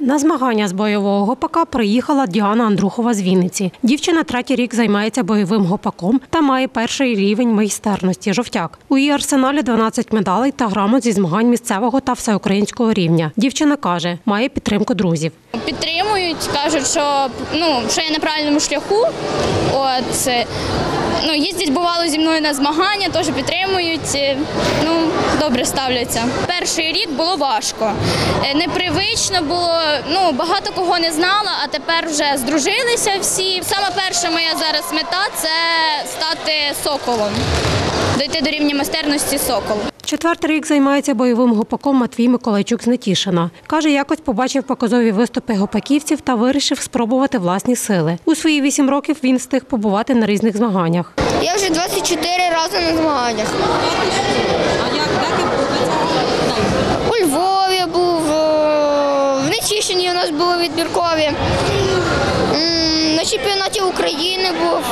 На змагання з бойового гопака приїхала Діана Андрухова з Вінниці. Дівчина третій рік займається бойовим гопаком та має перший рівень майстерності – жовтяк. У її арсеналі 12 медалей та грамот зі змагань місцевого та всеукраїнського рівня. Дівчина каже, має підтримку друзів. Підтримують, кажуть, що я на правильному шляху. Їздять, бувало, зі мною на змагання, теж підтримують, добре ставляться. Перший рік було важко, непривично було, багато кого не знала, а тепер вже здружилися всі. Саме перша моя зараз мета – це стати соколом, дійти до рівня майстерності соколу. Четвертий рік займається бойовим гопаком Матвій Миколайчук з Нетішина. Каже, якось побачив показові виступи гопаківців та вирішив спробувати власні сили. У свої 8 років він встиг побувати на різних змаганнях. Я вже 24 рази на змаганнях. А як ти був? У Львові був, в Нетішині у нас були відбіркові, на чемпіонаті України був.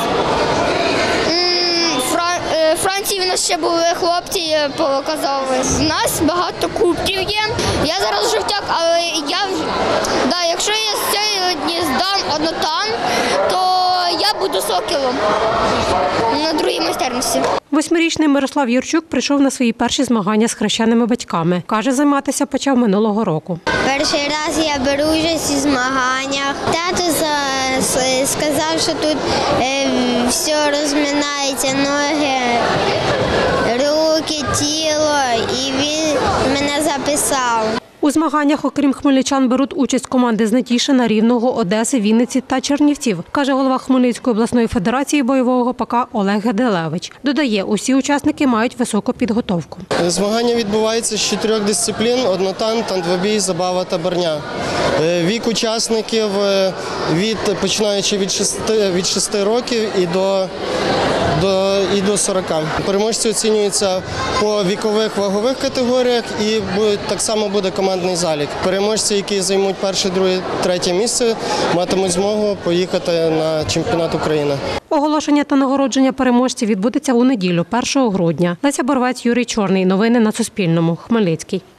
У Франції в нас ще були хлопці, показали. У нас багато кубків є. Я зараз жовтяк, але якщо я сьогодні здам однотан, то я буду соколом на другій майстерності. 8-річний Мирослав Юрчук прийшов на свої перші змагання з хрещеними батьками. Каже, займатися почав минулого року. Перший раз я беру участь у змаганнях. Тато сказав, що тут все розминається, ноги, руки, тіло, і він мене записав. У змаганнях, окрім хмельничан, беруть участь команди з Нетішина, Рівного, Одеси, Вінниці та Чернівців, каже голова Хмельницької обласної федерації бойового гопака Олег Геделевич. Додає, усі учасники мають високу підготовку. Змагання відбуваються з 4 дисциплін – однотан, тандвобій, забава та борня. Вік учасників, починаючи від 6 років і до 40. Переможці оцінюються по вікових вагових категоріях і так само буде командний залік. Переможці, які займуть перше, друге, третє місце, матимуть змогу поїхати на чемпіонат України. Оголошення та нагородження переможців відбудеться у неділю, 1 грудня. Леся Боровець, Юрій Чорний. Новини на Суспільному. Хмельницький.